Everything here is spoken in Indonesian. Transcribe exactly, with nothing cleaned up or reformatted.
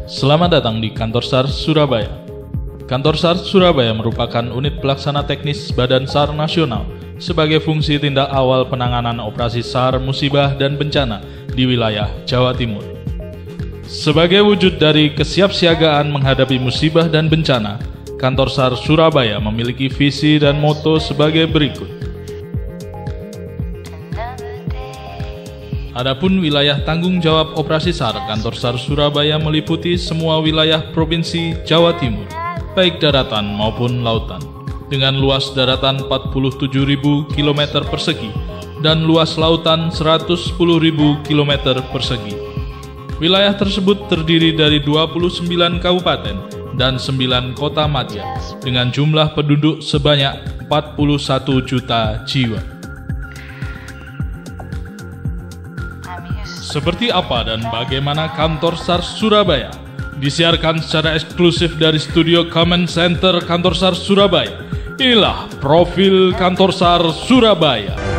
Selamat datang di Kantor SAR Surabaya. Kantor SAR Surabaya merupakan unit pelaksana teknis Badan SAR Nasional sebagai fungsi tindak awal penanganan operasi SAR musibah dan bencana di wilayah Jawa Timur. Sebagai wujud dari kesiapsiagaan menghadapi musibah dan bencana, Kantor SAR Surabaya memiliki visi dan moto sebagai berikut. Adapun wilayah tanggung jawab operasi SAR, Kantor SAR Surabaya meliputi semua wilayah Provinsi Jawa Timur, baik daratan maupun lautan, dengan luas daratan empat puluh tujuh ribu kilometer persegi dan luas lautan seratus sepuluh ribu kilometer persegi. Wilayah tersebut terdiri dari dua puluh sembilan kabupaten dan sembilan kota madya, dengan jumlah penduduk sebanyak empat puluh satu juta jiwa. Seperti apa dan bagaimana Kantor SAR Surabaya? Disiarkan secara eksklusif dari studio Command Center Kantor SAR Surabaya. Inilah profil Kantor SAR Surabaya.